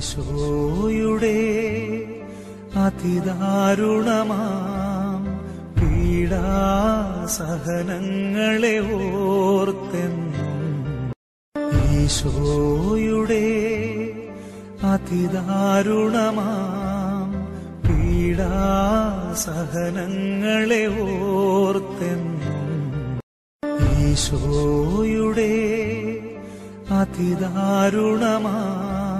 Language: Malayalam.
ഈശോയുടെ അതിദാരുണമാം പീഡാസഹനങ്ങളെ ഓർത്തെന്നും ഈശോയുടെ അതിദാരുണമാം പീഡാസഹനങ്ങളെ ഓർത്തെന്നും ഈശോയുടെ അതിദാരുണമാം